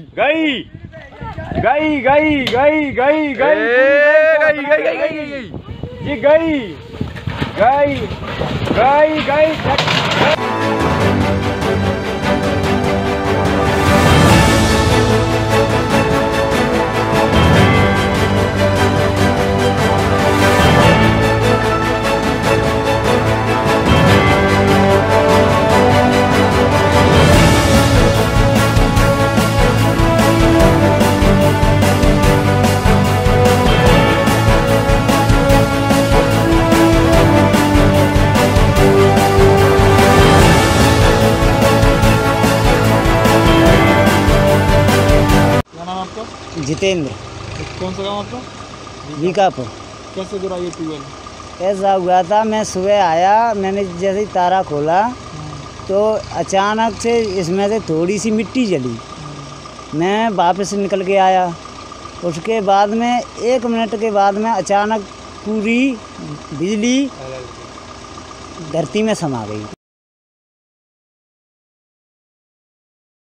गई गई गई गई गई गई गई गई गई गई गई जी गई गई गई गई। जितेंद्र। कौन सा गाँव आपका? बीकापुर। कैसे गिरा ये ट्यूबवेल? ऐसा हुआ था, मैं सुबह आया, मैंने जैसे ही तारा खोला तो अचानक से इसमें से थोड़ी सी मिट्टी जली। मैं वापस निकल के आया, उसके बाद में 1 मिनट के बाद में अचानक पूरी बिजली धरती में समा गई।